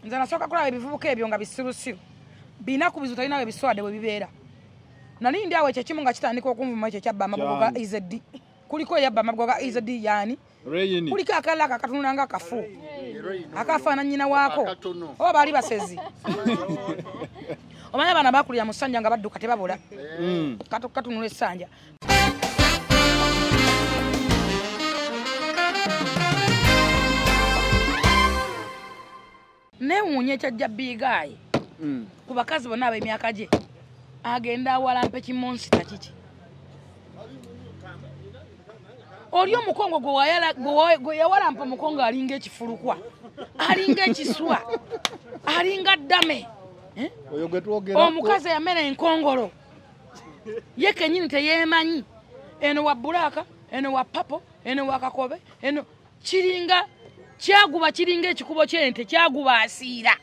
nze nasooka kulaba ebivubuka ebyo nga bisirusiru bina ku bizu talina ebiswade bwe bibeera nali ndi awo ekyo kimu nga kitandika okunvuma ekyo kyabba amagogo ga EZD kuliko eyabba amagogo ga EZD yaani kuliko akalala kakatunula nga akafu akafaana nnyina waako oba baali basezi omanya abaana bakulira mu ssanja nga badduka tebabula katunula essanja newuunya ekyajja biigaayi ku bakazi bonna ab'emyaka gye agenda awalampa ekimonsita kiki oli omukongo gwe yawalampa omukongo alinga ekifulukwa alinga ekiswa alinga ddame omukazi yamera enkongolo ye kenyini teyeemanyi eno wa bulaaka eno wa papo eno wa kakobe eno kiringa kyaguba kiringa ekikubo ky'ente kyaguba asiira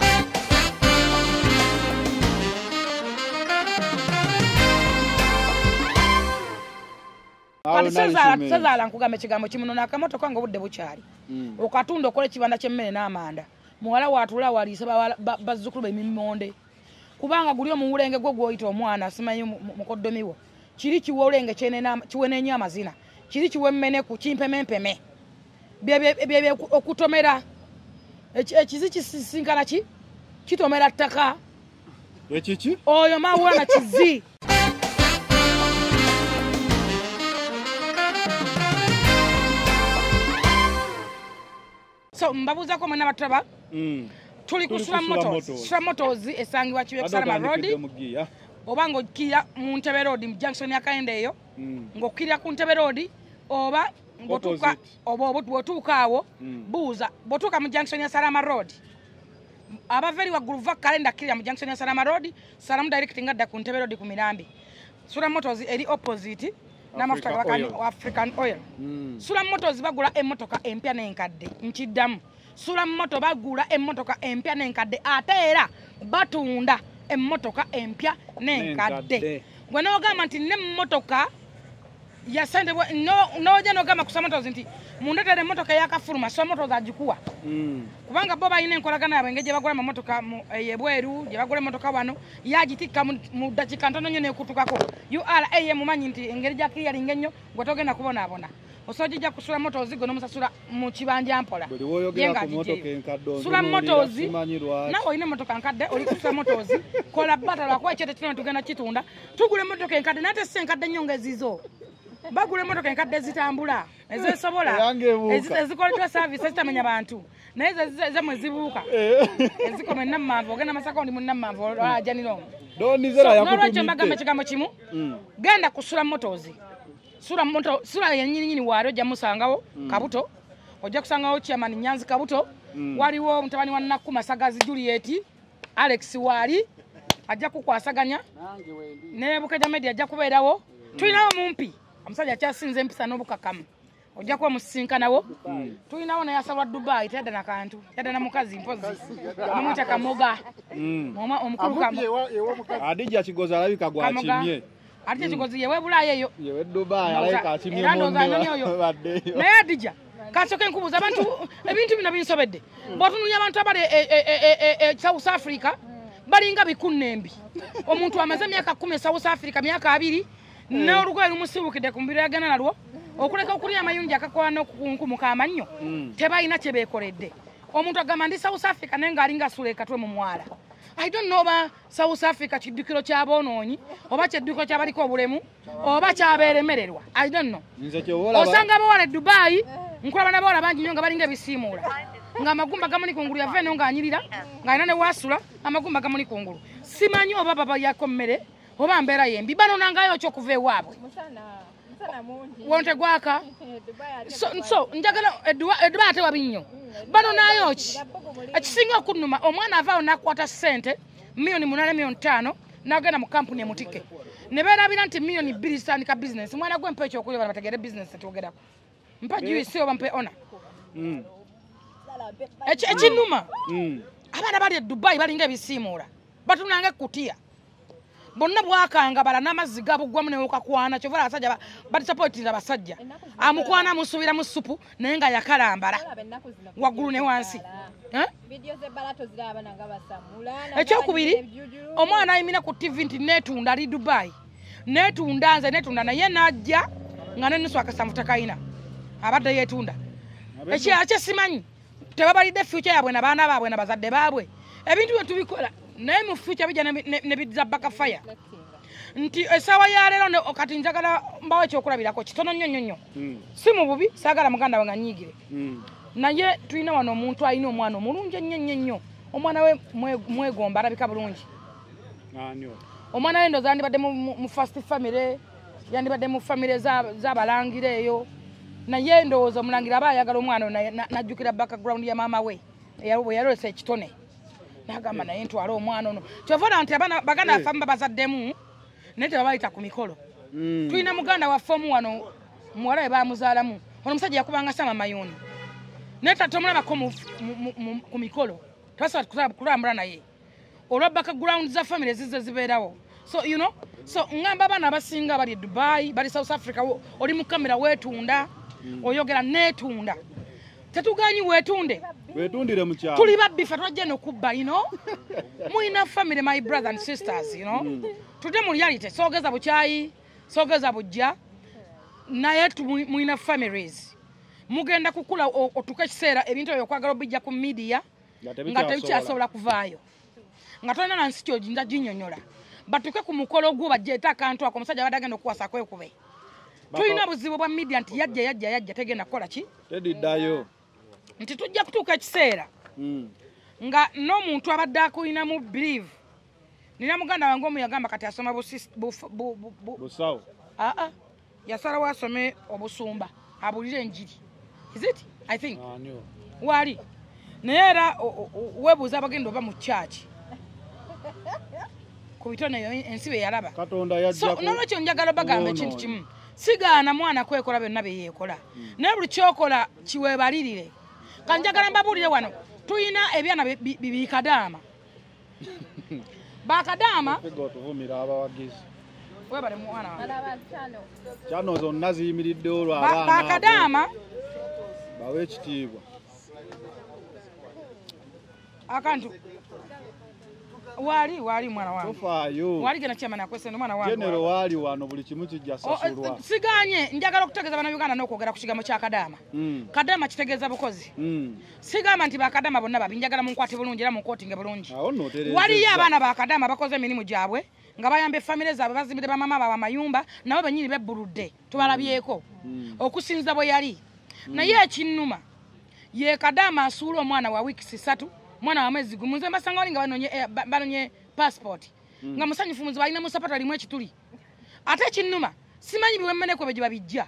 Sazaala nkugamba ekigambo kimu n'akamotoka nga obudde bukyali okatunda okola ekibanda ky'emmere n'amanda muwala waatula waliisa bazzukulu b'emimmonde kubanga guli omuwulenge gwe gw'oyita omwana simanyi mukoddomiwo kiri kiwa olenge kiweneenyo amazina kiri kiwa emmeneku kimpemempeme byebye okutomera ekizi kisisinkana ki kitomera ttaka ekiki oyo Maulana kizi so mbabuuzako mwena bataba tuli ku Sula Motors esangibwa Kibeek Salama Road oba ng'okkirira mu Ntebe Road mu junction ya Kayende eyo ng'okkirira ku Ntebe Road oba bw'otuuka awo buuza bw'otuuka mu junction ya Salama Road abaveri waggulu va kalenda kkirira mu junction ya Salama Road Salamu direct ngadda ku Ntebe Road ku Mirambi Sula Motors eri opposite n'amafuta gabakani African Oil Sula Motors bagula emmotoka empya n'enkadde nkiddamu Sula Moto bagula emmotoka empya n'enkadde ate era batunda emmotoka empya n'enkadde gwe n'ogamba nti n'emmotoka yasendebwa n'ojja n'ogamba ku Sula Motors nti mundetere emmotoka eyakafuluma Sula Motors agikuwa kubanga bo balina enkolagana yabwe engeri gye bagula emmotoka ebweru gye bagula emmotoka wano yagitikka mu dakiika ntono nnyo n'ekutukako URA mumanyi nti engeri gya clearing ennyo gwe togenda kubonaabona osojja ku Sula Motors gwe n'omusasula mu kibanja mpola Sula Motors nawe olina emmotoka nkadde oli ku Sula Motors kola bata lwakuba ekyete kino tugenda kitunda tugula emmotoka enkadde nate si enkadde nnyo ng'ezizo bagula emmotoka enkadde ezitambula ezesobola ezikoleddwa service ezitamenya bantu naye zemwe zibuuka ezikoma ennamanvu ogenda masaka oli munnamanvu ajanira omwo n'olwekyo mbagamba ekigambo kimu genda ku Sula Motors Sula yennyininyini waali ojja musangawo Kabuto ojja kusangawo Chairman Nyanzi Kabuto waliwo mutabani wa Nakku Masagazi Juliet Alex waali ajja kukwasaganya ne Bukeja Media ajja kubeerawo tulinawo mumpi omusajja akyasinze empisa n'obukakamu ojja kuba musinkanawo tulinawo naye asalwa Dubai teyadda na kantu yadda na mukazi mpozi omumwita Kamoga omukulu Adija Kigozi alabika gwakimye Adija Kigozi yewe Bulaaya eyo yewe Dubai alabika akimye munno naye Adija kasoke nkubuuza abantu ebintu bino binsobedde bw'otunuulya abantu abali South Africa balinga bikunnembi omuntu amaze emyaka 10 South Africa myaka 2 n'olugoye lumusiibukidde ku mubiri yagana nalwo okuleka okulya amayungi akakola n'okukumuka amannyo tebalina kye beekoledde omuntu agamba ndi South Africa naye ng'alinga asula ekatwe mu mwala I don't know oba South Africa kiddukiro ky'aboonoonyi oba kyeddukiro ky'abaliko obulemu oba kyabeeremererwa I don't know osanga abawala e Dubai nkulaba n'abawala bangi nnyo nga balinga ebisiimuula ng'amagumba gamuli kungulu yava eno ng'anyirira ng'alina ne waasula amagumba gamuli kungulu simanyi oba baba yako mmere oba mbeera yembi banonangayo ky'okuva ewaabwe wonte gwaka so njagala Dubai ate wabi nnyo banonayo ki ekisinga okunnuma omwana avaawo n'akwata ssente $8,500,000 n'agenda mu kampuni emutike ne beerabira nti $2,000,000 zitandika bizinesi mwana gwe mpa ekyokulya bana bategere bizinesi twogerako mpa juisi oba mpe ona ekinnuma abaana bali e Dubai balinga ebisiimuula batunanga ekkutiya bonna bwakanga bala n'amazzi gabugwamu ne okakwana kyovala abasajja bali supportinga abasajja amukwana musubira mu supu naye nga yakalambala waggulu ne wansi ekyokubiri omwana ayimina ku TV nti netunda ali Dubai netunda nze netunda naye najja nga nenusu akasanvu takayina abadde yetunda ekyo simanyi tebabalidde future yabwe n'abaana baabwe n'abazadde baabwe ebintu bye tubikola naye mu future bijja ne bidza bakafaya nti esawa ya leero kati njagala mbawo ekyokulabirako kitono nnyo si mu bubi saagala muganda we nga nyiigire naye tulina wano omuntu alina omwana omulungi ennyo omwana we mwegomba alabika bulungi omwana we ndoza yandibadde mu first family yandibadde mu family z'abalangira eyo naye ndowooza omulangira aba ayagala omwana najjukira background ya maama we bwe yalolesa ekitone nagamba naye ntwala omwana ono kyovana nti baganda baffe babazaddemu naye tebabayita ku mikolo tulina muganda waffe omu wano muwala we bamuzaalamu ono omusajja yakubanga sama mayoni naye tomulabako ku mikolo tebasaba kulambula naye olwa background za family zizze zibeerawo so you know so ngamba abaana abasinga bali Dubai bali South Africa oli mu kamera weetunda oyogera netunda tetuganyi wetundire mu kyalo tuli babbifa twajja nokubba muina family my brothers and sisters tudde mu reality sogeza bukyayi sogeza bujja naye muina families mugenda kukula otuka ekiseera ebintu ebyo kwagala obijja ku media nga tebikyasobola kuvaayo nga tolina nansi kyojinja ginyonyola batuke ku mukolo gwo bajjeeta akantu ako omusajja abadde agenda okuwasa kwekube tulina buzibu bwa media nti yajja tegenda kukola ki tediddayo nti tujja kutuuka ekiseera nga n'omuntu abadde akulinamu believe nina muganda wange omu yagamba kati asoma busawo yasalawo asome obusumba abulire enjiri is it I think wali naye era webuuza abagenda oba mu kyaki ku bitone eyo ensi be yalaba nolwekyo njagala bagamba ekintu kimu sigaana mwana kwekola byonna bye yeekola naye buli kyokola kiweebalirire kanjagala mbabuulire wano tuyina ebyana bikadaama bakadaama webale mwana kyano zonna ziyimiridde olwo bakadaama bawe ekitiibwa akantu wali mwana wange tofaayo wali gena kyama nakwesene mwana wange genero wali wano buli kimu kijja sasulwa siganye njagala okutegeeza bana Uganda n'okwogera ku kigambo kya kadaama kadaama kitegeeza bukozi sigamba nti bakadaama bonna babi njagala munkwate bulungi era munkootinge bulungi waliyo abaana bakadaama bakoze emirimu gyabwe nga bayamba family zaabwe bazimbire bamama baabwe amayumba nabo bennyini bebbuludde tubalabyeko okusinza bwe yali naye ekinnuma ye kadaama asuula omwana wa wiiki 3 mwana wa mwezi gumu nze mbasanga wali nga banonye passport nga musanyufu muzi balina mu sapato alimu ekituli ate ekinnuma simanyi biwemmeneko bye babijja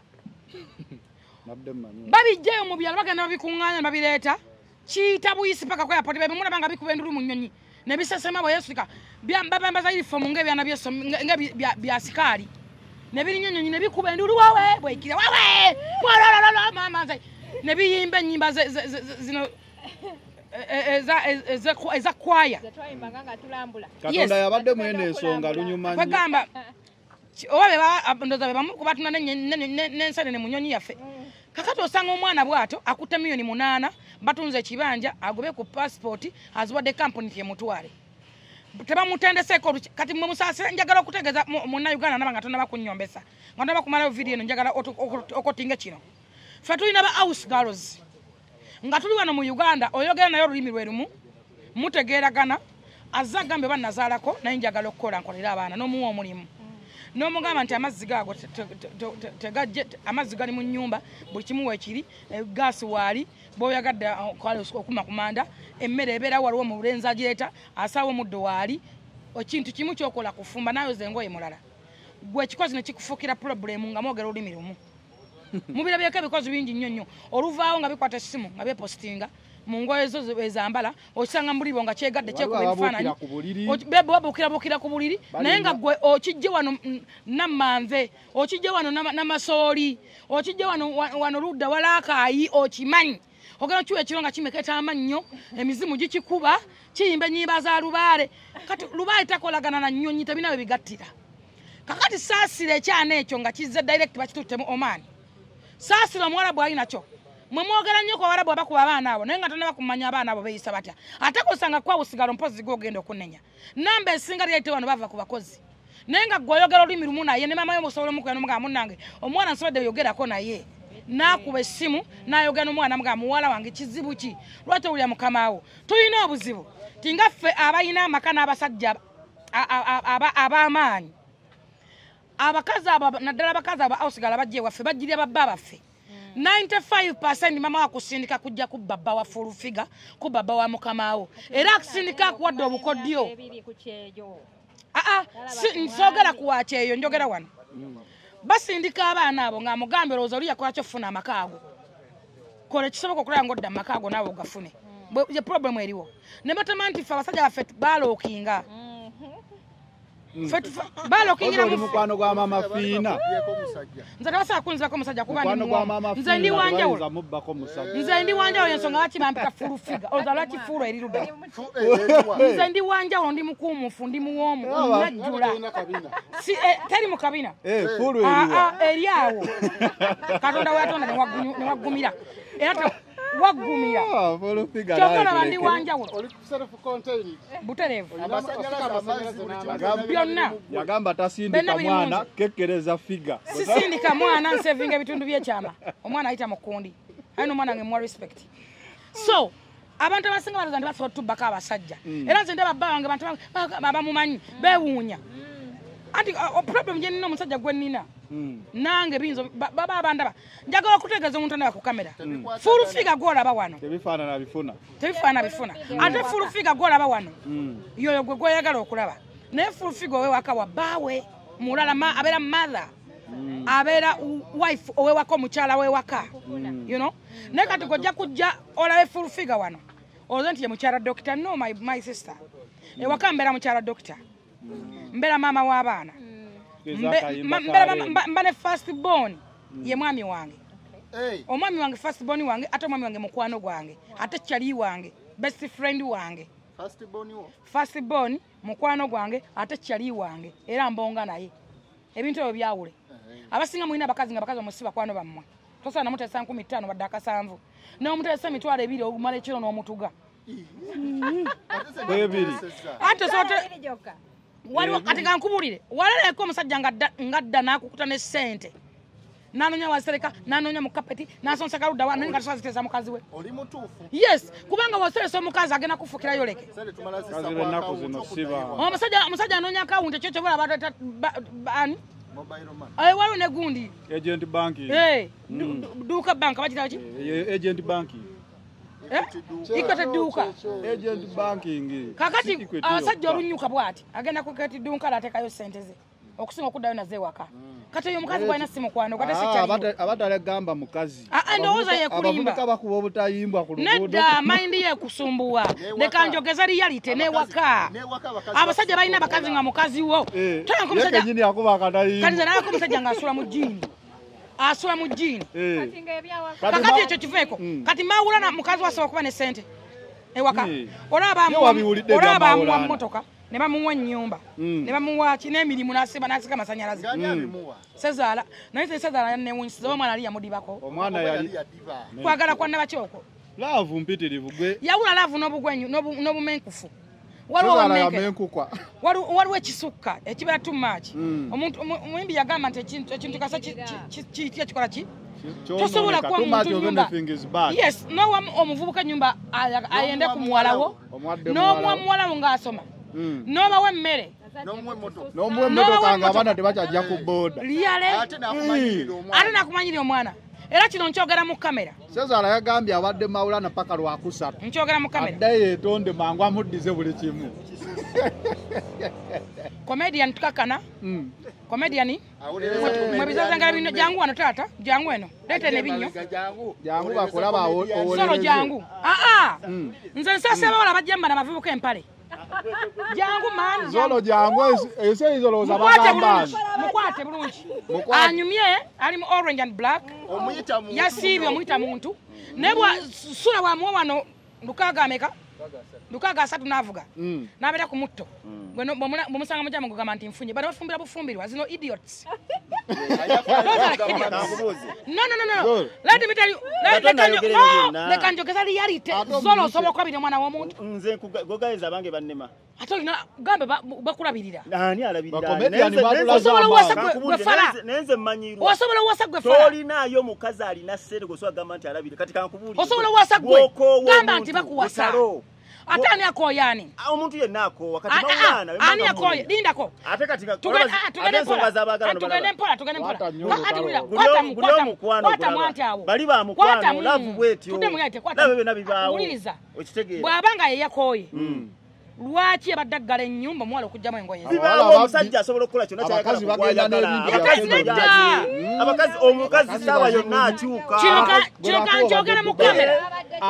babijjayo mu byalo bagenda babikuŋŋaanya babireeta kiyita buyisi paka ku airport bebimulaba nga bikuba endulu mu nnyonyi ne bisesema bweyesika babambaza uniform ng'ebyana bya sikaali ne birinnyo nnyonyi ne bikuba endulu wawe bwekire wawe mama ne biyimba ennyimba zino eza kwaya Katonda yabadde mwene ensonga lunyuma nnyo bagamba oba ndoza bebamu kubatuna n'ensane ne munyonyi yaffe kakati osanga omwana bwato akutte miliyoni 8 batunze ekibanja agobe ku passport aziwadde kampuni yemutwale tebamutendeseko kati mwe musaasira njagala okutegeeza munna Uganda naba nga tonna bakunnyombesa nga tonna bakumalayo video eno njagala okotinga kino ffe tulina ba house girls nga tuli wano mu Uganda oyogera nayo olulimi lwe lumu mutegeeragana azza agambe bannazaalako naye njagala okukola nkolera abaana n'omuwa omulimu n'omugamba nti amazzi gaago amazzi gali mu nnyumba buli kimu weekiri gaasi waali bw'oyagadde okuma kumanda emmere ebeera waliwo mu bulenzi agireeta asaawo omuddo waali ekintu kimu kyokola kufumba nayoza engoye mulala gwe ekikozi ne kikufuukira pulobulemu nga mwogera olulimi lumu mubirabyeko ebikozi bingi nnyo oluvaawo nga bikwata essimu nga bepostinga mu ngoye zo ezambala osanga mulibo nga kyegadde kyekuba ebifaananyi babuukira ku buliri naye nga gwe okijje wano nammanve okijje wano namasooli okijje wano ludda walaakaayi okimanyi ogera chuwe chironga chimeketa amannyo emizimu gikikuba kiyimba nyiba za lubaale kati lubaale takolagana na nnyonyi tabinawe bigattira kakati saasira ekyana ekyo nga kizze direct bakitutte mu Oman saasira omuwarabu alina kyo mwe mwogera nnyo ku Abarabu abakuba abaana abo naye nga tonaba kumanya abaana abo beeyisa batya ate kusanga kwa busigalo mpozi gogenda okunenya namba esinga lyayite wano bava ku bakozi naye nga gwoyogera olulimi lumu naye ne mama yo musobola omukuya n'omugamba munnange omwana nsobodde yogerako naye nakuba essimu nayogera n'omwana mugamba muwala wange kizibu ki lwate wulya mukama wo tulina obuzibu tingaffe abalina amaka n'abasajja ab'amaanyi abakazi abo naddala abakazi abo awusigala bajja ewaffe bajjirya babba baffe 95% mama wakusindika kujja ku baba wa full figure ku baba wa mukamawo era akusindika kuwadde obukodyo nsogera kuwacheyo njogera wano basindika abaana abo nga mugambe roza oli yakola kyofuna amakaago kole kisoboka okulaba ngodda amakaago nawe ogafune ye problem eriwo ne batamanti fa basajja baffe balookinga balokingira mu mukwano gwa mama Fiina nze tabasa kunzako omusajja kuba nze ndi wanjawulo nze ndi wanjawulo ensonga lwaki bampita fulu figa oza lwaki fulu eriruda nze ndi wanjawulo ndi mukuumufu ndi muwoomu najjula teri mu kabina fulu eriwa eri awo katonda weyatonda ne waggumira era wagumira fulu figa kyokala bandi wanjawulo buterevu byonna yagamba tasindika mwana kekereza figa sisindika mwana nsevinga ebitundu byekyama omwana ayita mukundi ayina omwana nge mwa respect so abantu abasinga baloza ndi basobola tubbako abasajja era nze ndaba bba wange bantu abamumanyi bewuunya anti problem gye nina omusajja gwe nina nange binzo baba abandaba njagala okutegeeza omuntu anaba ku kamera full figure gwolaba wano tebifaanana bifuna ate full figure gwolaba wano yoyo gwe gweyagala okulaba naye full figure owewaka wa bbaawe mulala abeera mother abeera wife owewaka omukyala wewaka you know naye kati gojja kujja olabe full figure wano olowooza nti ye mukyala doctor no my sister ewaka mbeera mukyala doctor mbeera maama w'abaana mba ne first born ye mwami wange omwami wange first born wange ate omwami wange mukwano gwange ate kyali wange best friend wange first born mukwano gwange ate kyali wange era mbonga naye ebintu ebyo byawule abasinga mulina abakazi nga bakazi omusiba kwano bammwe tosobola namuteesa 15 wadde akasanvu n'omuteesa emitwalo 2 ogumala ekiro n'omutuga ate waliwo kati kankubulire waleleko omusajja ngadda nakukuta ne ssente nanonya wasereka nanonya mu kapeti nasonsa kaludda wa nani katusobola ziteesa mukazi we oli mutuufu yes kubanga waseresa omukazi agenda kufukirayo leke omusajja anonya akawunti ekyo kyobola bani waliwo ne gundi agent bank duuka bank bagitaba ki agent bank ikwete duuka agent banking kakati abasajja olunyuka bwati agenda kuketi duuka latekayo sente ze okusinga okuddayo naze waka kati oyo mukazi gwalina si mukwano kate sikyaliwo abatalegamba mukazi ndowooza yekulimba bakuba obutayimbwa ku luguudo nedda mayindi yekusumbuwa leka njogeza reality newaka abasajja balina bakazi nga mukazi wo yekenyini yakuba akatayimba kati nze nalako omusajja nga asula mu jjiini kakati ekyo kiveeko kati Maulana mukazi wasobola okuba ne ssente ewaka olaba bamuwa mmotoka ne bamuwa ennyumba ne bamuwa ki n'emirimu n'asika amasanyalaze Sezaala naye Sezaala yanewunyisiza omwana ali yamudibako omwana yali kwagala kwa nabakyoko laavu mpitirivu gwe yawula laavu n'obugwenyu n'obumenkufu waliwo ekisukka ekibeera too much omuntu omuyimbi yagamba nti ekintu kasa kiyitira kikola ki tosobola kuwa muntu nyumba yes nowa omuvubuka nyumba ayende ku muwalawo n'omuwa muwalawo ng'asoma n'obawa emmere n'omuwa emmotoka nga abaana tebakyajja ku booda liyale ate nakumanyira omwana era kino nkyogera mu kamera Sezaala yagambye abadde Maulana paka lwakusatu nkyogera mu kamera addayo yeetonde mangu amuddize buli kimu comedian tukakana comedian mwebizazangala bino jangu wano taata jangu eno leeta nebinyo jangu bakulaba solo jangu nze nsase abawala bajjamba na bavubuka empale Jangu man. Zolo jangu ese izoloza bagamba. Mukwate bulungi. Anyumye ali mu orange and black. Omuyita muntu. Yasibye omuyita muntu. Nebwa sura wa muwa wano lukaga ameka. Lukaga asatu navuga. Nabera ku mutto. Bweno bomusanga mujama ngogamba nti mfunye. Bado bafumbira bufumbirwa zino idiots. No. Let me tell you. They can joke reality. Zolo sobo kwabire mwana wa muntu. Nze kugayeza bange bannema. Ato ina gambe bakulabirira. Ani alabirira. Osobola wasagwe fala. Nenze mmanyirwa. Osobola wasagwe fala. Tolinayo mukazi alina serego so agamba nti alabirira kati kankubulira. Osobola wasagwe. Gamba nti bakuwasa. Atani akoyani. Omuntu yenna ako wakati Maulana. Ani akoye lindako. Ate kati tugende mpola. Kwata mwanti awo. Bali ba mukwano lavu bwetyo. Tudemuyate kwata. Lawe nabibaawo. Uliriza. Okitegeera. Bwabanga ye yakoye. Lwaki abaddagala ennyumba mwala okujjamu engoye. Zibaawo omusajja asobola okukola kyonna abakazi bagenda n'ebintu abakazi omukazi saawa yonna akyuka. Kino kanjogera mu kamera.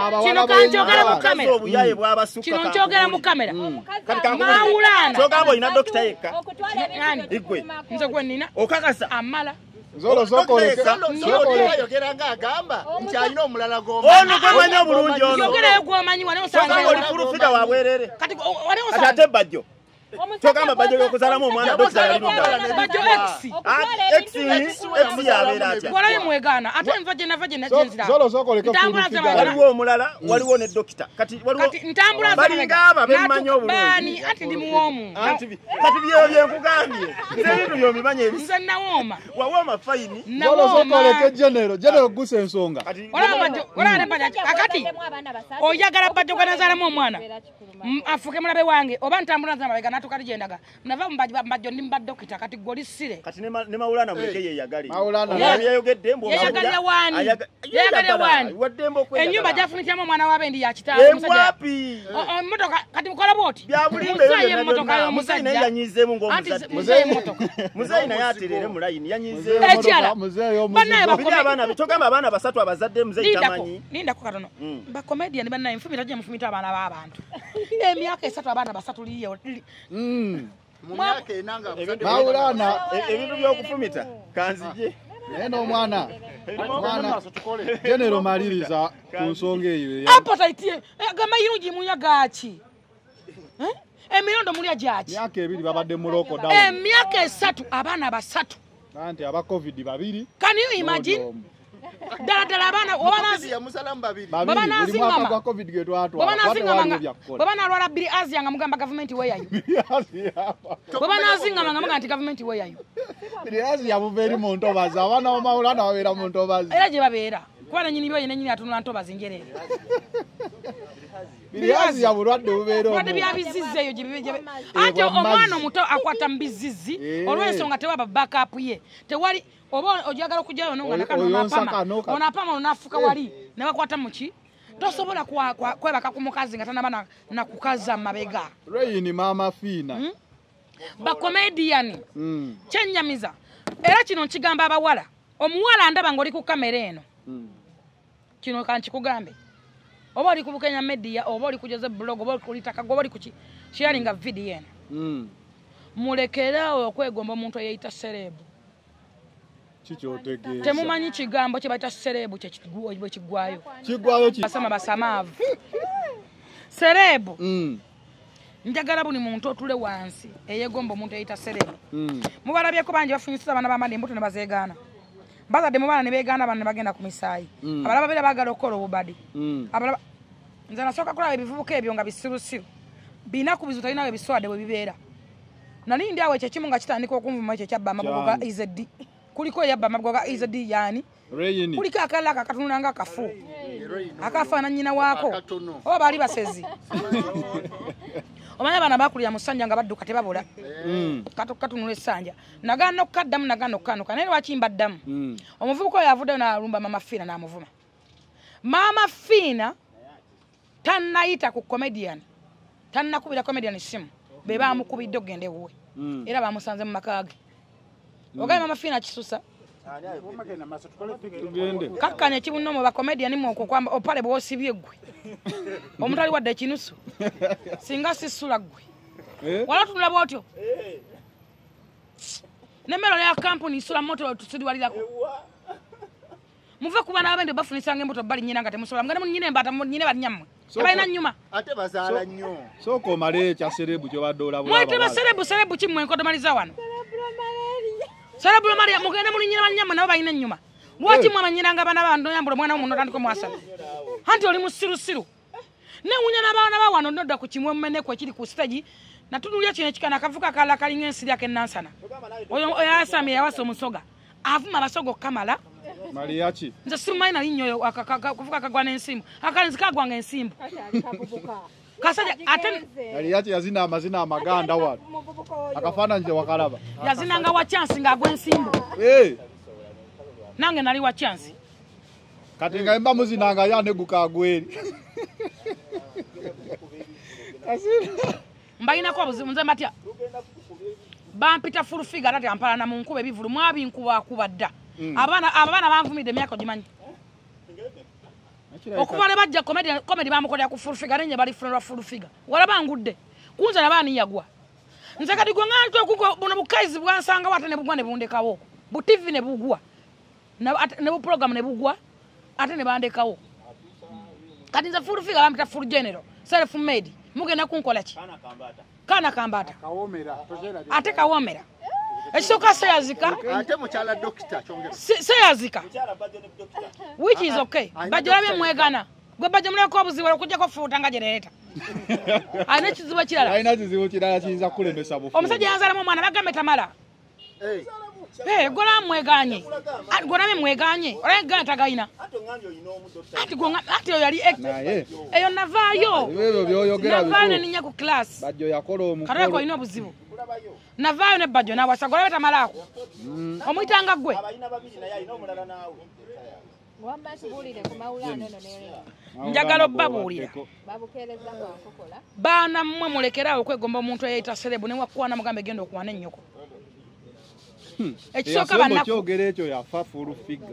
Obuyaye bw'abasukka. Kino njogera mu kamera. Maulana. Kyogamba olina dokita yekka. Igwe. Nze gwe nina. Okakasa. Amala. Zolo sokoleka. Yogera ng'agamba nti alina omulala g'omanyi. Ono gwemanyi obulungi ono. Yogera gwomanyi wano osanga. Oli pulufida wa bwerere. Kati wano osanga. Ate bajjo. Kyogamba bajjo y'okuzalamu omwana dokita yalina. Bajjo X. X yabeera atya. Walayo mwegana. Ate nva gye nzira. Zolo sokoleka pulufida. Waliwo omulala, waliwo ne dokita. Kati ntambula balinga aba bemanyi obulungi. Bani ati ndi muwomu. Kati byo byenkugambye. Nze ebintu by'obimanyi ebisi. Nze nawooma. Wawooma fayini. Zolo sokoleka general gusa ensonga. Wala bajjo akati oyagala bajjo kanazalamu omwana. Afuke mulabe wange oba ntambula nzamabega natukali gyendaga. Nava mbajjo ndi mbadokita kati goli sire. Kati ne Maulana muleke yeyagale. Maulana yayogedde mbo. Yayagala wani. Waddembo kwenda. Ennyumba jafunityamu omwana wabendi ya kitaawe musajja. Wapi? Motoka kati mukola boti. Byabulimbe yo motoka yo musajja yanyizeemu ng'omuzadde. Muzeyi naye aterere mu layini yanyizeemu. Abaana bitogamba abaana basatu abazadde muzeyi tamanyi. Linda ko katono. Ba comedian banna infumita gye mufumita abaana b'abantu. Emyaka esatu abaana basatu liyo. Mumyaka enanga Maulana ebintu by'okufumita kanzije. Neno mwana general maliriza ku nsonga eyo. Appetite gama yirungi munyagachi. Emirondo mulya jachi. Myaka ebiri babadde muloko dawo. Emyaka esatu abaana basatu. Anti aba covid babiri. Can you imagine? Dala bana obanazi ya musalamu babiri. Babanazi ngama kwa covid getu atwa. Babanazi ngama. Babana lwala biri azi ngamba government we yayo. Babanazi ngama anti government we yayo. Biri azi ya buveri muntu baza abana wa Maulana babera muntu bazi. Era je babera. Kwana nyini byo nyini atunula nto bazingerere. Biri azi ya bulwadde bubero. Wadde byabizize yo jibibe. Ate omwana omuto akwata mbizizi olw'ensonga tewaba backup ye. Tewali oba ojagala okujjayo nonga nakano napama. Onapama onafuka wali ne bakwata muki. Tosobola kwebaka ku mukazi nga tanaba na kukaza mabega. Reyini mama fina. Ba comedian. Kyenyamiza. Era kino nkigamba abawala. Omuwala ndaba ng'oli ku kamera eno. Kino kankikugambe. Oba oli ku Kenya media, oba oli kujoze blog, oba oli kulitaka, oba oli kuki sharinga video eno. Mulekerawo okwegomba omuntu eyita serebu. Kichotegeeza. Temumanyi kigambo kye bayita serebu kye kigwayo. Kigwayo ki? Basamavu. Serebu. Njagala buni muntu otule wansi eyegomba omuntu eyita serebu. Mubalabyeko bangi bafunyisa abana b'amadi embuto ne bazeegaana. Bazadde mubana ne beegaana bano ne bagenda ku misaayi. Abalaba babira bagala okukola obubadi. Abalaba nze nasooka kulaba ebivubuka ebyo nga bisirusiru. Binaku bizuta inawe biswade bwe bibeera. Nali ndi awo ekyo kimu nga kitandika okunvuma ekyo kyabba amagogo ga IZD. Kuliko yabba amagogo ga IZD yani. Reyini. Kuliko akala akatunula nga kafu. Akafaana nnyina waako. Oba baali basezi. Omanya bana bakulya musanja nga badduka tebabula. Katunula essanja. Nagano kaddamu nagano kanuka naye lwaki mbaddamu. Omuvubuka oyo avuddeyo n'alumba mama Fiina n'amuvuma. Mama Fiina tannayita ku comedian. Tannakubira comedian simu. Be baamukubidde ogende wuwe. Era bamusanze mu makaage. Ogaye mama Fiina kisusa. Kakkanya kibuno mu ba comedian mu okukwamba opale bwosibye gwe. Omuntu ali wadde ekinusu. Singa sisula gwe. wala tunulaba otyo nemmero ya kampuni isula moto tusidiwalirako muve ku bana abende bafunisanga embuto bali nyina nga temusobola mugane munyine embata munyine banyammwe abalina nnyuma ate bazaala nnyo soko omale ekya serebu kyobadde olabula mwete serebu kimwe enkodomaliza wano serebu maria mugende mulinyine banyammwe nabo balina ennyuma lwaki mwamanyiranga abaana bandoyambula omwana w'omuntu otandika omwasala anti oli musirusiru newunya n'abaana ba wano nodda ku kimwe mumeneko ekiri ku stage natudulya kino ekikana akavuka kala kalinga ensiri akenansana oyo asami yawasa omusoga avuma abasoga okamala Mariachi nze simumanyi nalinnya kuvuka kagwa n'ensimbu akalenzi kagwanga ensimbu kasajja ate Mariachi yazina amazina amaganda wano akafaananyi tewakalaba yazinanga wa chance ng'agwa ensimbu nange nali wa chance kati nga emba muzinanga yaneguka agweri mbayinako obuzibu nze matya bampita full figure ate ampalana mu nkuba ebivulu mwabinkuba dda abaana banvumidde emyaka ogimanyi okuva ne bajja comedy bamukolera ku full figure nenye bali full figure walaba ngudde kunza nabaani yagwa nze kati gwe ngantu okuko buno bukaizi bwansanga wate ne bugwa ne bundekawo bu TV ne bugwa ne bu program ne bugwa ate ne bandekawo kati nze full figure bampita full general self made mugenda kunkola ki kana kambata ate kawomera ekisooka seyazika ate mukyala doctor kyongera seyazika which is okay bajolabye mwegana gwe baje muleko obuzibu okujjako fuuta nga genereta alina kizibu kirala alina kizibu kirala kiyinza kulemesa bufu omusajja yanzalamu omwana bagambe tamala gona mweganye gona mweganye olengana tagayina ati yali eyo navaayo ebyo byoyogera navaayo ninya ku class bajjo yakola omukolo kareko ina obuzibu navaayo ne bajjo nawasa gola betamalaako omuyitanga gwe njagala obbabuulira baana mmwe mulekerawo okwegomba omuntu eyayita serebu newakwana mugambe genda okuwana ennyoko ekisooka bannakyogera ekyo yafa full figure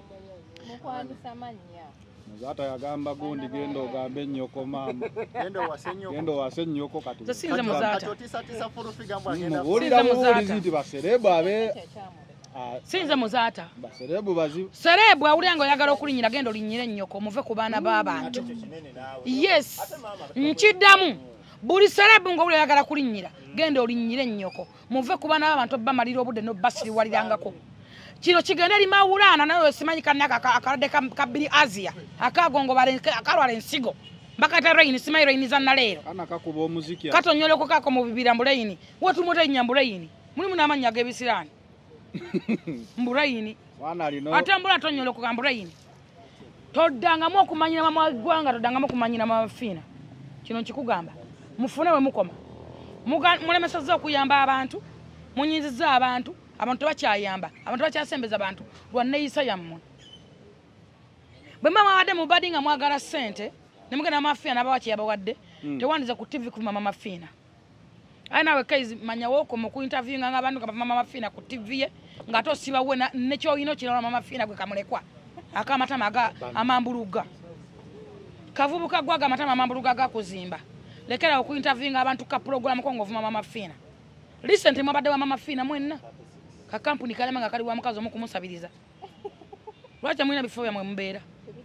Muzata yagamba gundi genda ogambe ennyoko maama genda owase ennyoko kati sinze Muzata mubuulira mubuulizi nti baserebu abe sinze Muzata baserebu bazibu serebu awulira nga oyagala okulinyira genda olinyire ennyoko muve ku baana b'abantu yes nkiddamu buli serebu ng'owulira oyagala kulinyira genda olinyire ennyoko muve ku baana b'abantu bamalira obudde n'obbasiriwalirangako kino kigenda eri Maulana nayo simanyi kanaka akadde kabiri Asia akagongo akalwala ensigo mbakata rain simanyi rain za naleero kana kakuba omuziki katonyoleko kako mu bibira mbulaini watumuta nyambulaini mulimu n'amanya g'ebisirani mbulaini wana lino atambula tonyoleko kambulaini toddangamu okumanyira mama gwanga toddangamu okumanyira mafiina kino nkikugamba mufune we mukoma mulemesezza okuyamba abantu munyinziza abantu tebakyayamba abantu bakyasembeza abantu lwanneeyisa yammwe bwe mama wadde mubadde nga mwagala ssente ne mugenda amafiina n'abawaaki yabawadde tewandiza ku TV ku mama mafiina aye naawe kaizi manyawo okoma ku interview nga abantu nga mama mafiina ku TV ye ng'ate osibawe nekyoyina okirala mama mafiina gwe kamulekwa akamatama amambuluga kavubuka gwaga amatama amambuluga agakuzimba lekera ku interview nga abantu ka program ko ng'ovuma mama mafiina recently mwabadde wa mama mafiina mwenna ka kampuni kalema nga kali wa mukazi omu kumusabiriza lwaki mwina bifo byamwe mubeera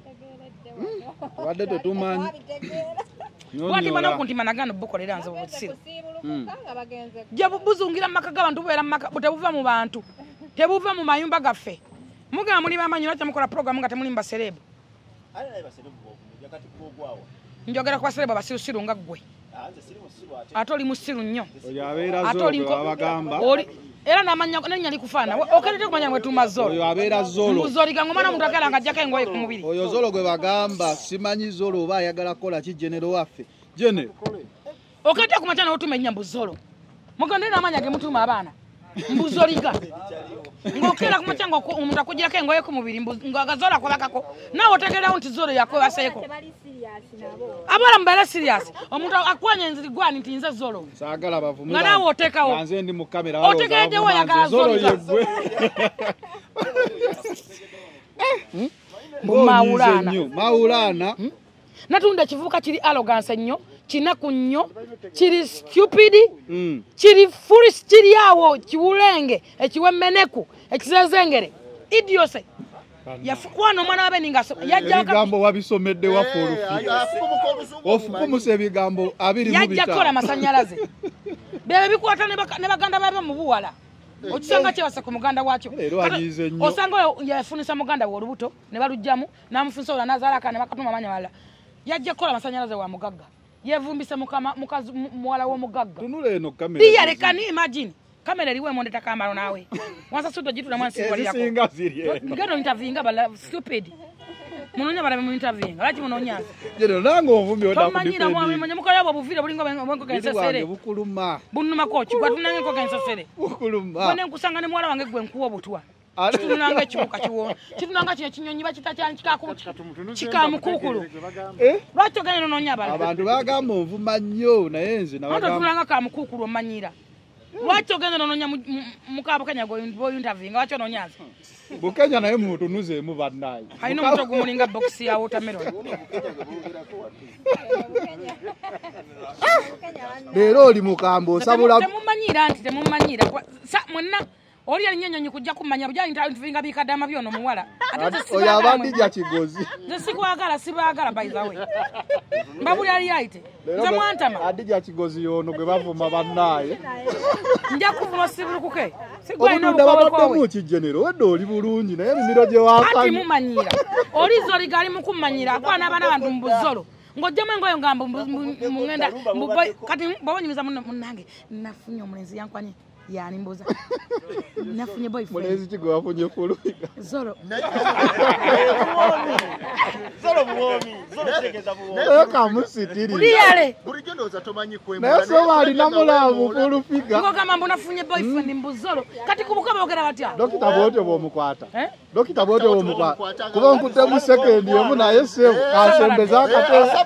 wadde tetumanyi wati bana okuntimanagano bukolera nze obusiru gye buzungira mu maka g'abantu bubeera mu maka tebuva mu bantu tebuva mu mayumba gaffe mugamba muli bamanyi lwaki mukola program nga temuli baserebu njogera ku baserebu abasirusiru nga ggwe ate oli musiru nnyo oyo abeera zolo abagamba era namanya nenya likufaana okedde kumanya mwe tumazolo oyo abeera zolo muzoliga ngomana muntu akala nga jaka engoye ku mubiri oyo zolo gwe bagamba simanyi zolo oba ayagala kola ki genero waffe jene okedde kumanya n'otuma ennyambu zolo mugonde namanya ge mutuma abaana mbuzoliga ngokera kumanya ngo omuntu akujirako engoye ku mubiri ngagazola akolakako nawe otegerawo nti zolo yakwebaseeko abala mbere serious omuntu akwanya enziri gwani nti nze zolo saagala bavumira nga nawe otekawo nze ndi mu kamera otegedde wo yagala zolo yegwe Maulana Maulana natunda kivuka kiri arrogance nnyo kinaku nnyo kiri stupid kiri foolish kiri awo kiwulenge ekiwemmeneku ekizezengere idiose yafukwano omwana wabeninga ebigambo wabisomedde wafe ofukumuse ebigambo abiri mu bitano yajja kola masanyalaze bebe bikwata ne baganda babe mu buwala okisanga kyebasa ku muganda wakyo osanga yafunisa muganda we olubuto ne balujjamu namufunisa ola nazalaka ne bakatuma amanya wala yajja kola masanyalaze wa mugagga yevumbise mukazi muwala w'omugagga tunula eno kamera diya kani imagine kamera eriwe mondeta kamaro nawe wansa sudo jitu na mwansi wali yako singa ziri ngeno intervinga bala stupid munonya bala mu intervinga laki munonya jero nango mvumbi oda ku manyira mwa manya mukola abo buvira bulingo bwengo kensesere bukuluma bunuma kochi kwatunange ko kensesere bukuluma bone nkusanga ne mwala wange gwe nkuwo butwa tunanga chimuka chiwona tunanga kye kinyonyi bakita cyane kikamukukulu lwaki ogane nononya bala abantu bagamba mvuma nnyo naye nze nabagamba tunanga kamukukulu omanyira lwaki ogende nononya mukabo kenya go intervinga lwaki ononyaza bukenya naye mutunuzeemu bannaye ayina omuto gumulinga box ya watermelon leero oli mukambwe osabula temumanyira mwonna oli alinyenyonyi kujja kumanya bujali intervinga bikadama byono muwala oyo abandija kigozi nze sikwagala sibaagala by the way mbabuli ali yaite nze mwantama adija kigozi yono gwe bavuma bannaye nja kuvuma sibulukuke obudde babadde mu kigenero wedde oli bulungi naye emimiro gye wakanya ati mumanyira oli zoli gali mukumanyira akwana abana bantu mbuzolo ngojjemu engoyo ngamba mungenda kati babonyimiza munnange nafunye omulenzi yankwanye yani mbuza nafunye boyfriend mulezi kigwa afunye fuluiga zoro kamusitiri uliyale bulijjo ndoza tomanyi kwemu naye so ali namulavu fulufiga ngo kama mbona funye boyfriend mbuzolo kati kubuka bogera batya dokita bote bomukwata dokita bote bomukwata kuba nkute mu second yomu naye sevu kasembeza akatesa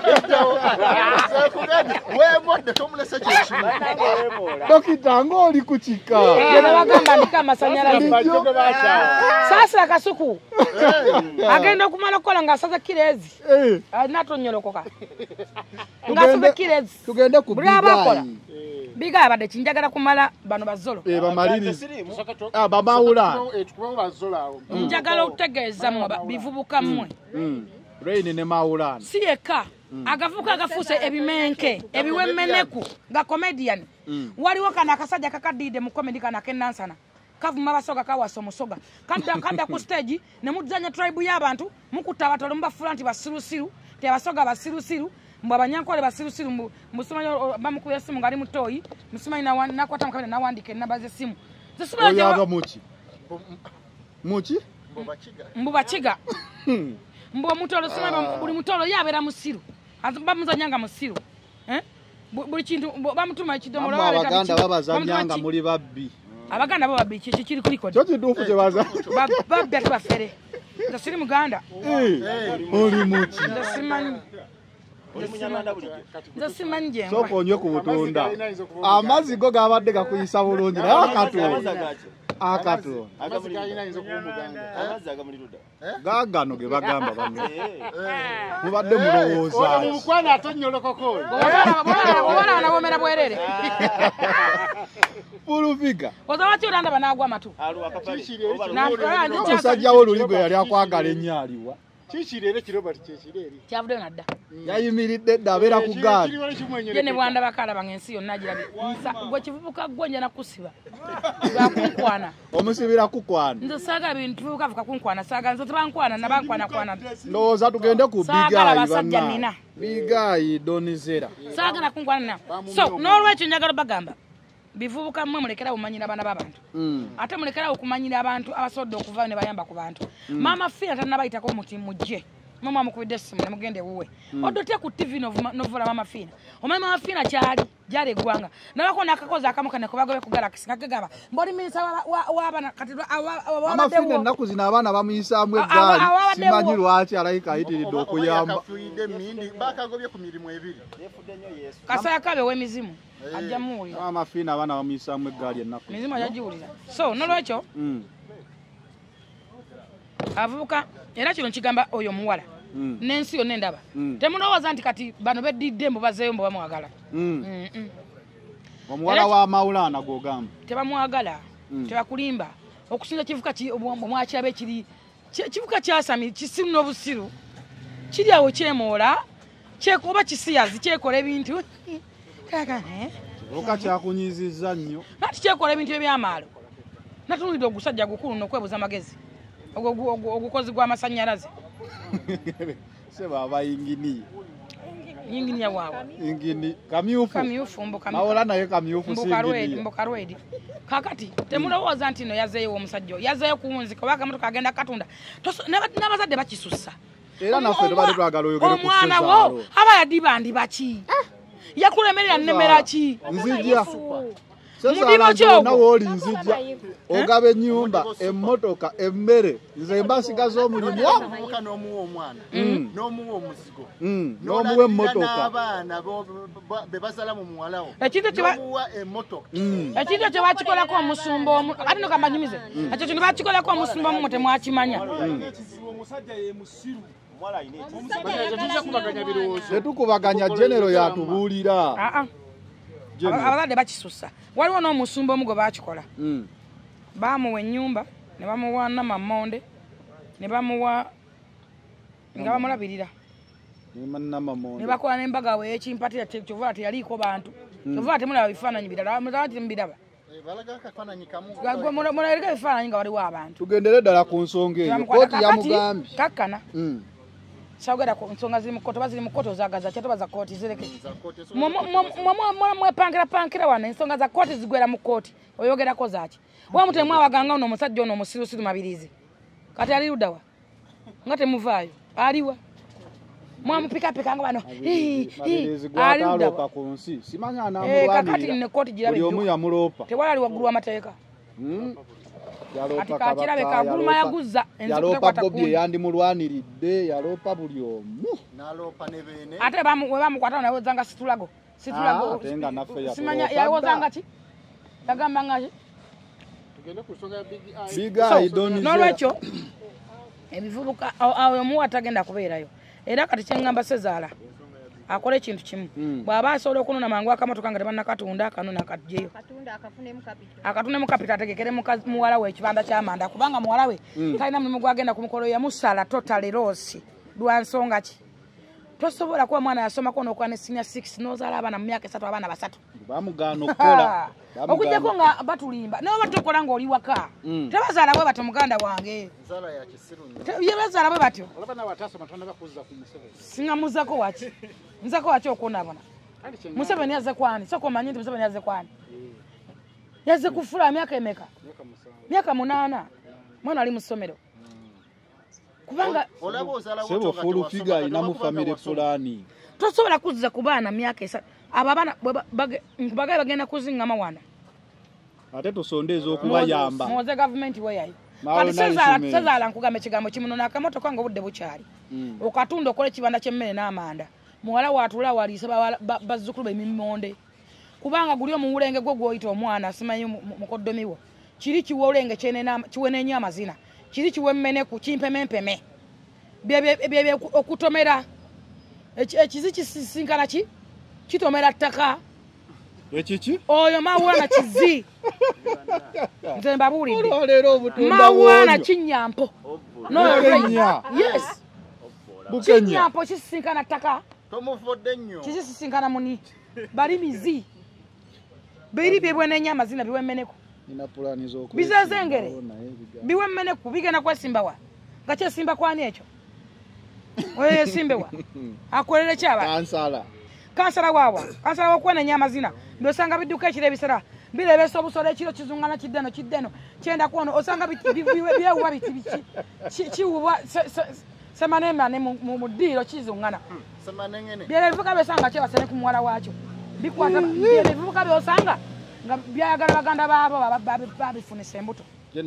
wemodde tomulesa kyekinu dokita ngoli kuchika yena bagamba ndika masanyalaze sasa akasuku agenda kumala kola ngasaza kirezi natonyolokoka ngasaza kirezi tugende ku biga abade kinjagala kumala bano bazolo bamaliriza bamaula njagala okutegeeza mmwe bivubuka mmwe Rain ne Maulana siyeka agavuka agafuse ebimenke ebiwemmeneku nga comedian waliwo kana akasajja kakadide mu comedy kana kenansana kavuma basoga kawasa omusoga kadda ku stage ne muzanya tribe y'abantu mukuta abatolo mbafulanti basirusiru tebasoga basirusiru mbu abanyankole basirusiru musumanyo bamukubya simu ngali mutoyi musumanyo nakwata mukabene nawandike nabaze simu zisumanyo muchi mbubachiga mbo mutolo sima buli mutolo yabera musiru bamuzanyanga musiru buli kintu bamutuma ekidomola wale abaganda babazanyanga muri babbi abaganda bo babbi kiri kuliko cyo kidufu kye baza babbi atubafere ndasiri muganda oli muchi ndasimanyi je soko onyo ku butunda amazi go gabadde gakuyisa bulungi naye akato gagano ge bagamba bamwe mubadde mulowooza mukwana atonyolokoko wala anabomera bwerere pulufiga ozawati olanda banagwa matu omusajja wo luligo yali akwagala ennyaliwa kikirere kirobert kyekirere kyavude nadda yayimiridde dda abeera ku gaali yene bwanda bakala bangensi yonna agirabe gwe kivubuka ggwenya nakusiba bakunkwana omusibira kukwana nze saaga bintu bivukavuka kunkwana saaga nze tebankwana nabankwana ndowooza tugende ku basajja nina bigayi donizera saagala kunkwana so n'olwekyo njagala bagamba bivubuka mmwe mulekera bumanyira abana b'abantu ate mulekera okumanyira abantu abasodde okuva ne bayamba ku bantu mama fina tannabayitako omuti mujje mama mukubidde essimu ne mugende wuwe odote ku TV novula mama fina omanyi mama fina kyali gyali eggwanga nabako nakakoza akamu kane kubagobe ku Galaxy ngagamba mboli minisa w'abana kati mama fina ennaku zino abaana bamuyisaamu eggaali simanyi lwaki alayika ayitiridde okuyamba bakagobye ku mirimu ebiri kasaya kabe w'emizimu ajja muwulira mama fina abaana bamuyisaamu eggaali ennaku mizimu ajagiwulira so nolwekyo avubuka era kino nkigamba oyo muwala n'ensi yonna endaba temunowooza nti kati bano beddidde mbu bazeeyo mbu bamwagala omuwala wa Maulana gw'ogamba tebamwagala tebakulimba okusinga kivuka omwakirabe kiri kivuka kyasami kisiru n'obusiru kiri awo kyemoola oba kisiyazi kyekola ebintu kivuka kyakunyizizza nnyo nati kyekola ebintu ebyamaalo natunulidde ogusajja gukulu n'okwebuza amagezi ogukozi gw'amasannyalaze seba abayingini yinginiya waabwe ingini kamyufu Maulana naye kamyufu singini mbukarwedi kakati temulowooza nti no yazeeyo omusajja yazeeyo kuwunzika oba akamotoka agenda katunda n'abazadde bakisussa era naffe tubadde twagala oyogere ku omwana wo aba yadibandi baki yakulemerera nnemera ki nzija sasa nawe oli nzija ogaba ennyumba emmotoka emmere nze mbasigaza omulimu n'omuwa omwana n'omuwa omuzigo n'omuwa emmotoka n'abaana be bazala mu muwala wo n'omuwa emmotoka ekintu kye bakikolako omusumba omu ate no kambanyumize ekyo kintu bakikolako omusumba omu temwakimanya tetukubaganya genero yatubuulira abazadde bakisussa waliwo n'omusumba omu gwe bakikola bamuwa ennyumba ne bamuwa namamonde ne bamuwa nga bamulabirira ne bakola n'embaga we ekimpatira kyova teyaliiko bantu kyova temulaba bifaananyi birala muzaba temubiraba mulereka ebifaananyi nga waliwo abantu tugendere ddala ku nsonga eyo kooti yamugambye kakkana kyagenda ku nsonga ziri mu kkooti oba ziri mu kkooti ozagaza kyatobaza kkooti zireke mwepankirapankira wano ensonga za kkooti zigwera mu kkooti oyogerako zaki wamu temwawaganga ono omusajja ono omusirusiru mabirizi kati ali ludawa nga temuvaayo aliwa mwamupikapikanga bano ali ludawa kakati ne kkooti girabeddo tewalali waggulu w'amateeka ati kakirabe kaguluma yaguzza yalopa Bobby yandimulwaniridde yalopa buli omu ate we bamukwata nawozanga situlago simanya yawozanga ki yagambanga ki n'olwekyo ebivubuka awo omuwa tagenda kubeerayo era kati kyeŋŋamba Sezaala akola ekintu kimu bw'aba asobola okunona mangu akamotoka nga tebannakatunda akanona akatjeyo akatunemu kapita ategekere muwala we ekibanda ky'amanda kubanga muwala we talina mulimu gwagenda ku mukolo yamusala totale loosi lwa nsonga ki tosobola kuba mwana yasomako n'okuba ne senior 6 n'ozaala abaana mu myaka 3 abaana 3 bamugaana okukola okujjako nga batulimba nawe batokola ng'oli waka tebazaala bwe batyo muganda wange ye bazaala bwe batyo singamuzako waki nzako waki okunabona Museveni yazze kwani soko manyi nti Museveni yazze kwani yazze kufula myaka emeka myaka 8 mwana ali mu ssomero kubanga sebo fulu figa ina mu family fulani tosobola kuzza ku baana myaka 3 abo abaana bagenda kuzingama wana ate tusondeeza okubayamba muze government we yayi kati Sezaala nkugamba ekigambo kimuno n'akamotoka nga obudde bukyali okatunda okola ekibanda ky'emmere n'amanda muwala waatula waliisa bazzukulu b'emimonde kubanga guli omuwulenge gwo gw'oyita omwana asimanyi mukoddomiwo kiri kiwa olenge kiwenenya amazina kiri kiwa emmeneku kimpemempeme bye okutomera ekizi kisisinkana ki kitomera ttaka ekiki oyo Maulana kizi nze mbabuulidde Maulana kinyampo yes kinyampo kisisinkana ttaka tomufodde nnyo kisisinkana muni bali mizi biri byebwenenya amazina biwemmeneku bizezengere biwemmeneku bigenda kwesimbawa nga kyesimba kwani ekyo oyo yesimbewa akolere kyaba kansala waawa okwenenya amazina byosanga bidduka ekiro ebisera birebesa obusolo ekiro kizungana kiddeno kyenda kuono osanga byewuba biti kiwubwa semanemane mu ddiiro kizungana byebivuka byosanga kyebasene ku muwala wakyo bikwata byebivuka byosanga nga byayagala baganda baabo babifunisa embuto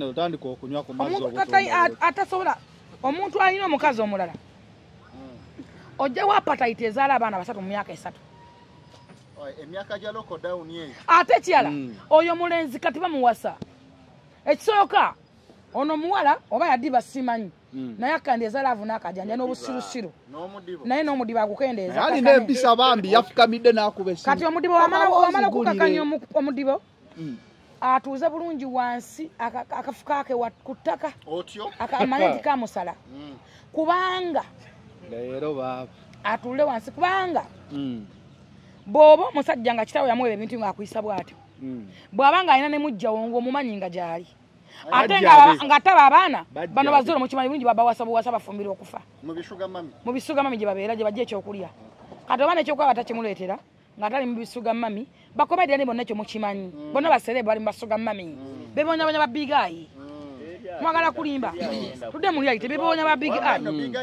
atasobola omuntu alina omukazi omulala ojja wa patayiti ezaala abaana 3 mu myaka 3 emyaka gya lockdown eyo ate kyala oyo mulenzi kati bamuwasa ekisooka ono muwala oba yadiba simanyi naye akandeeza laavu n'akajanja n'obusirusiru naye n'omudiba akukendeeza alina empisa bambi yafukamidde n'akuba essimu kati omudibo wamala okukakanya omudibo atuuze bulungi wansi akafuka ke ku ttaka akamanye nti kamusala kubanga leero baaba atuule wansi kubanga bw'oba omusajja nga kitawe yamuwa ebintu ng'akuyisa bw'atyo bw'aba ng'alina ne mujja wongo omumanyi nga gy'ali ate nga taba abaana bano bazolo mukimanyi bulungi babawasa bafumbira okufa mu bisuga mami gye babeera gye bajja ekyokulya kati oba nekyokuba batakimuleetera nga tali mu bisuga mami bakomedya ne bonna ekyo mukimanyi bonna baserebu bali mu basuga mami bebonyabonya ba bigayi mwagala kulimba tudde mu reality bebonya ba bigayi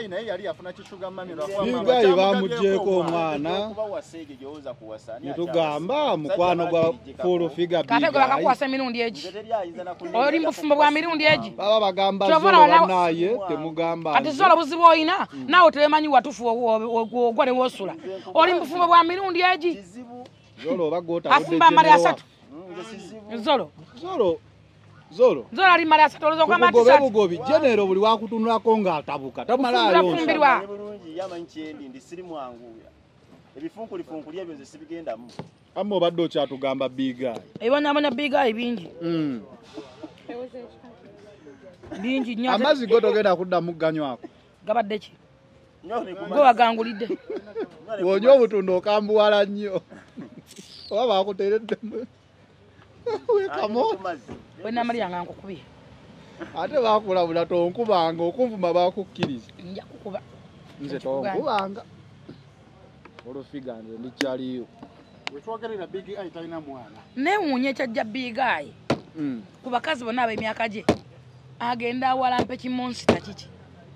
bigayi bamugyeko omwana netugamba mukwano gwa full figure bigayi kate gwe bakakuwasa emirundi egi oli mu bufumbo bwa mirundi egi baba bagamba zolo banaye temugamba kati zolo buzibu oyina naawe tebemanyi watufu ogwa ne wosula oli mu bufumbo bwa mirundi egi zolo bagota afumba amali asatu zolo ali mali asatu oloza kwa mati satu bugobi genero buli wakutunulako ng'atabuka tamalayo bulungi yamanyi kyendi ndi siri mwanguya ebifunkulifunkuli ebyo nze sibigendamu amma obadde okyatugamba bigayi ebonyabonya bigayi bingi bingi nnyo amazzi go togenda kuddamu ganywako gabadde ki gwe wagangulidde wonya obutunda okambuwala nnyo oba bakuteereddemu wekamo wenamaliya nga nkukubye ate bakulabula tonkubanga okunvuma bakukkiriza nja kukuba nze tonkubanga olufiga nze ndikyaliyo wetwogerera big eye talina mwana newuunya ekyajja bigayi ku bakazi bonna ab'emyaka gye agenda awalampa ekimonsita kiki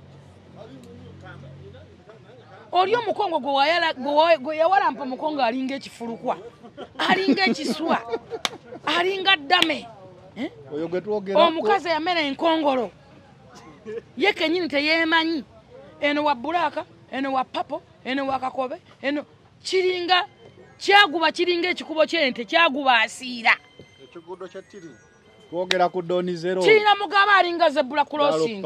oli omukongo gwe yawalampa omukongo alinga ekifulukwa alinga ekiswa alinga ddame omukazi yamera enkongolo ye kenyini teyeemanyi eno wa bulaka eno wa papo eno wa kakobe eno kiringa kyaguba kiringa ekikubo ky'ente kyaguba asiira ekigudo kyatiri twogera ku doni zero kirina mugaba alinga zebula crossing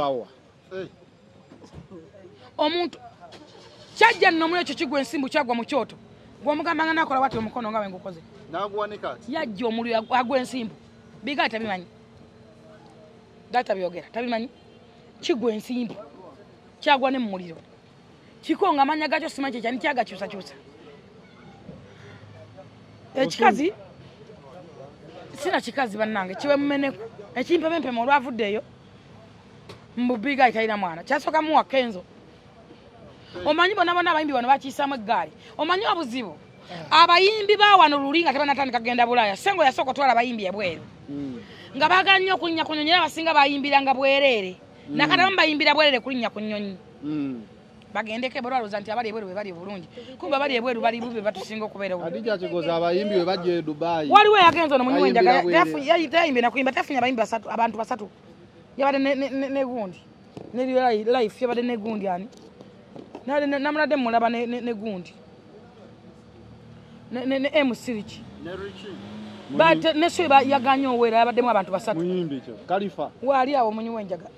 omuntu kyajja nno muri ekyo kigwa ensimbu kyagwa mu kyoto gw'omugamba nga nakola wati omukono nga wengukoze naguwanika yajja omuliro agwa ensimbu bigayi tabimanyi data byogera tabimanyi kigwa ensimbu kyagwa ne mu muliro kiko nga amanya gakyo simanyi kyekyani kyagakyusakyusa ekikazi sina kikazi bannange kiwe mumeneku ekimpemempema olwavuddeeyo mbu bigayi talina mwana kyasooka muwa kenzo omanyi bonna abayimbi bano bakiisaamu eggaali omanyi obuzibu abayimbi bawano luli nga tebanatandika kagenda Bulaaya sengo yasooka otwala abayimbi ebweru nga baagala nnyo okulinnya ku nnyonyi era abasinga bayimbiranga bwereere nakatamu bayimbira bwereere kulinnya ku nnyonyi bagendeko ebalwaloza nti abali ebweru bwe bali bulungi kumbe abali ebweru bali bubi batusinga okubeera adija kigoza abayimbi bwe bajja e Dubai waliwo yagenza ono munywi wenjagala yayimbe nakuyimba tafuna abayimbi abantu basatu yabadde ne gundi ne life yabadde ne gundi ani namuladde mulaba ne gundi ne emusiriki bate ne swe yaganye owera yabaddemu abantu basatu muyimbi kyo kalifa wali awo munywi wenjagala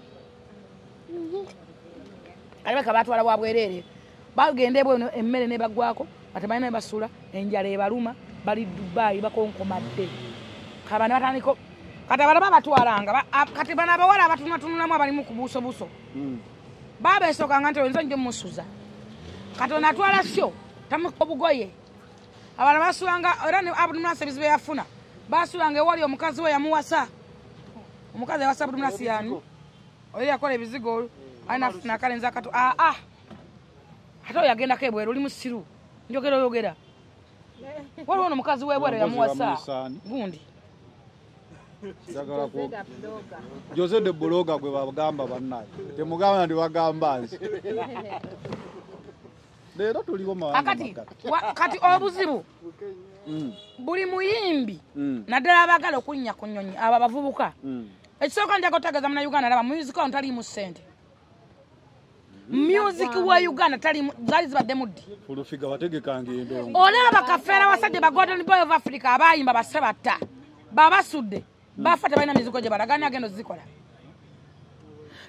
alibaka batwala bwabwerere bagende bwe emmere ne bagwako batamanyi ne basula enjala ebaluma bali Dubai bakonkomadde kabana bataniko kati abalaba batwalanga kati bana abawala abatunulamu abali mu kubuuso buso baba esoka nga nti oyinza nje musuza kati onatwala syo tamuko obugoye abana basulanga era ne abudumulasi ebizibu yafuna basulanga ewali omukazi we yamuwasa omukazi yawasa abudumulasi yani oyo yakola ebizigo alina afuna akalenzi akato ate oyo yagendako ebweru oli musiru njogera oyogera waliwo ono omukazi webweru yamuwasa gundi Jose de Buloga gwe bagamba bannaye temugamba ndi bagamba nzi leero tuliwo mawanga kati obuzibu buli muyimbi naddala abagala okulinnya ku nnyonyi abo abavubuka ekisooka njaga otegeeza muna Uganda laba music ono taliimu ssente music wa Uganda zaali zibadde muddi fulufiga wategekanga endongo olaba bakafeera wasajja ba Golden Boy of Africa abayimba basse batta babasudde bafa tebalina mizigo gye balaganya agenda ozikola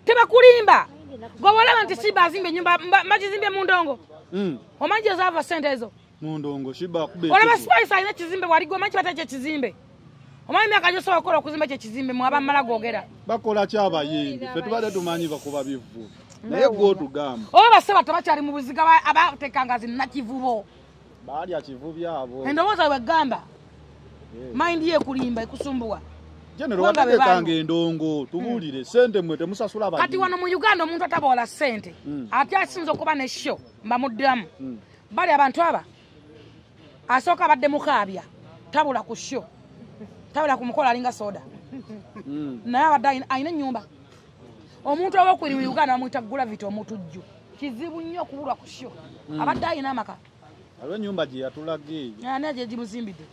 Tebakulimba. Gowala nti Shiba azimbe nyumba majizimbe mu ndongo. Omanje zava sente ezo. Mu ndongo Shiba kubete. Wala spice ayina kizimbe wali go manchi batache kizimbe. Omanyi myaka gyose wakola okuzimba kye kizimbe mu abamala googera. Bakola kyabayimbi. Ffe tubadde tumanyi bakuba bivu. Naye gwo tugamba. Oba seba tabakyali mu buziga abatekanga zina kivubo. Baali akivu byabo. Endowooza wegamba. Mind ye kulimba ekusumbuwa. General watekanga endongo tubuulire sente mwe temusasula abayi. Kati wano mu Uganda omuntu atabola sente. Ate asinza okuba ne show mbamuddamu. Bali abantu aba asooka badde mukaabya tabula ku show. Tabula ku mukola alinga soda. Naye abadde ayina ennyumba. Omuntu owookuli mu Uganda bamuyita Gravity omutujju. Kizibu nnyo okubulwa ku show. Abadde ayina amaka. Alwe nyumba gye yatulage. Ani aje gimuzimbidde.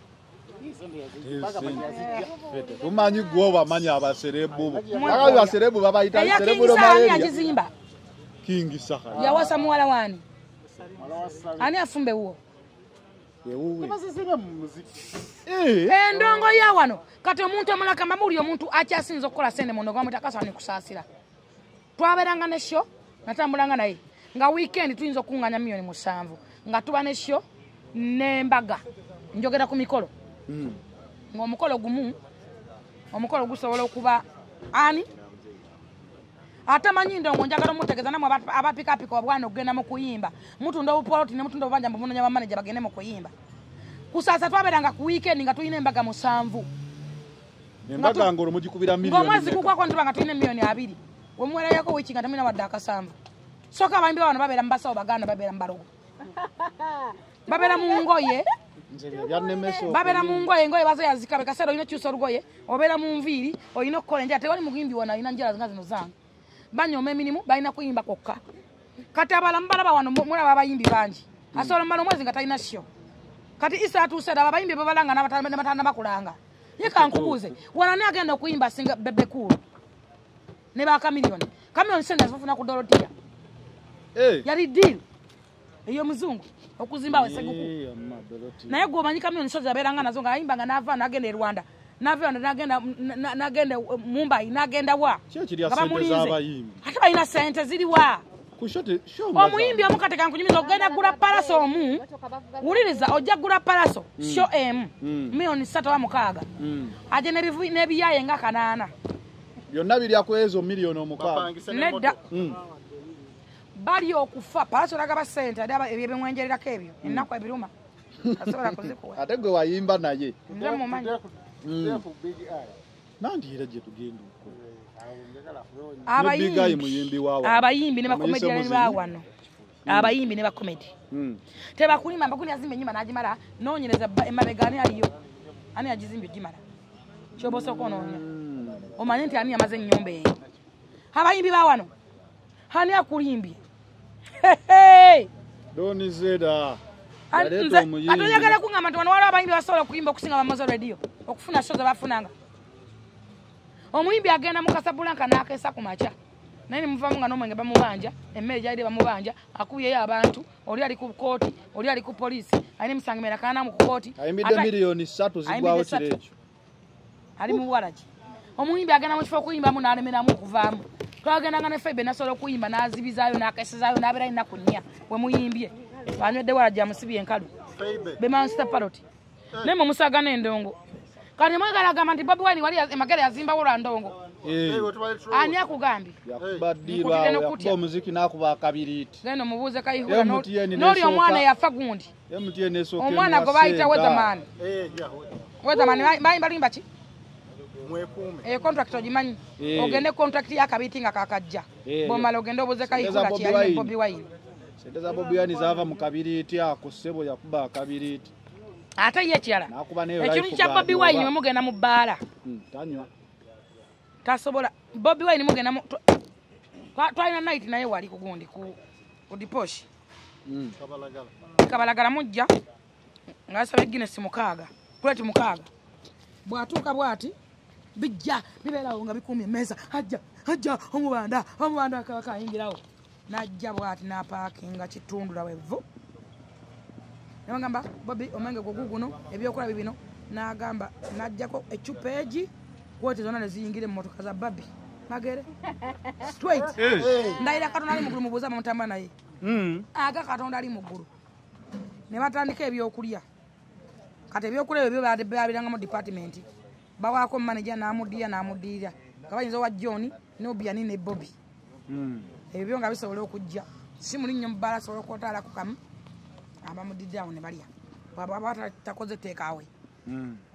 Tumanyi gwo bamanyi abaserebu. Abayi abaserebu babayita serebu lo malaria. Yagizimba. King Saka. Yawasa muwala wani. Ani afumbe huo? Yewuwe. Endongo ya wano. Kati omuntu omulaka mamuli omuntu akyasinza okukola sente mu ndongo mutakasa ni kusaasira. Twaberanga ne show natambulanga naye. Nga weekend tuyinza okunganya milioni 7. Nga tuba ne show n'embaga. Njogera ku mikolo. Ng'omukolo gumu omukolo gusobola okuba ani atamanyi ndongo njagala mutegeza namwe abapika obwana okugenda mu kuyimba mutunda obupoloti ne mutunda obanja mbunonya bamanager bagende mu kuyimba kusasa twaberanga ku weekend nga tuyina embaga 7 embaga ngolo mujikubira milioni ngomwezi kukwako ntubanga tuyina milioni 2 wemwera yako wichinga tamina wadaka 7 soka abayimbi bano babera mbasawo baganda babera mbalogo babera mu ngoye babera mu ngoye bazo yazikabe kasero ino cyuso rugoye obera mu nviri oyino okkola njate wali mugimbi wona ina njira zino zanga banyome minimu balina kuyimba kokka kati abalambala bawano mura babayimbi banji asolo mbalo mwezi nga talina show kati isa atuseda babayimbi babalanga n'abatana bakulanga yeka nkubuze wana ne agenda okuyimba singa bebe cool ne ba kamilioni sende zifuna ku Dorotia yali deal eyo muzungu okuzimba weseguku naye gwo manyi kamilioni soza aberanga nazo nga ayimba nga nava nagenda e Rwanda nava nagenda Mumbai nagenda wa ate balina sente ziri wa omuyimbi omukateka nkunyumiza okugenda gula palaso omu wuliriza ojja gula palaso show milioni 3 aje n'ebiyaye nga 8 byonna birya ku ezo milioni 6 nedda bali okufa palaso lagaba sente ade ebyebimwenjererako ebyo ennaku ebiruma asobola kuzikuwa ate gwe wayimba naye nze mumanyi nandiyira gye tugenda abayimbi ne bakomediani bawano abayimbi ne bakomedi tebakulima mbakuni azimbe nyuma najimala nonyereza emabegani aliyo ani ajizimbye jimala kyoboso kononya omanye nti ani amaze nyombe eyo abayimbi bawano hani akulimbye Doni Zeda atoyagala kungamba nti wano waliwo abayimbi basobola okuyimba okusinga bamazo radio okufuna show zebafunanga omuyimbi agenda mu Casablanca n'akeesa ku makya naye muvamu nga n'omwenge bamubanja emmere gyalide bamubanja akuyeyo abantu oli ali ku kooti oli ali ku poliisi alina emisango emera kana mu kooti ayimbidde milioni 3 zigwawo kirekyo ali mu walaji omuyimbi agenda mu kifo okuyimbamu n'alemeramu okuvaamu twagendanga ne Febe nasobola okuyimba n'azibizaayo n'akeesezaayo n'abeera alina ku nnya we muyimbye banywedde walaji amusibye enkalu bemansta paroti naye mumusaaga n'endongo kati mwegala agamba nti Bobi Wine wali emagere yazimbawo lwa ndongo ani akugambye yakubaddirwa yakuba omuziki n'akuba akabiriiti genda omubuuze kayihura n'oli omwana yafa gundi omwana gwe bayita Weatherman balimba ki contract ogimanyi ogende contract y'akabiiti nga kakajja bomala ogende obuuze kayihura kiyalina Bobi Wine sente za Bobi Wine zaava mu kabiriiti ako ssebo yakuba akabiriiti ate ye kirala ekintu kya Bobi Wine mugenda mu bbaala tanywa tasobola Bobi Wine mugenda mu twalina night naye wali kugundi ku diposhi kabalagala mujja ngasaba Guinness 6 plate 6 bwatuuka bwati bijja bibeerawo nga bikumye meza ajja omubanda akayingirawo najja bwati n'apaakinga kitundula wevu ngamba Bobi omenge guguno ebyokola bibino n'agamba najjako echupa egi kwete zona neziyingire mu motoka za Babi magere straight ndaira katonda ali mugulu mubuza mutamba naye aga katonda ali mugulu ne batandika ebyokulya kati ebyokulya ebyo babiranga mu department bawako manager namudiira kabayinza wa John n'Obiani ne Bobby ebyo nga bisobola okujja simuli nnyo mbala sobola okotala kukamu abamudidde awo ne balya baba takoze take away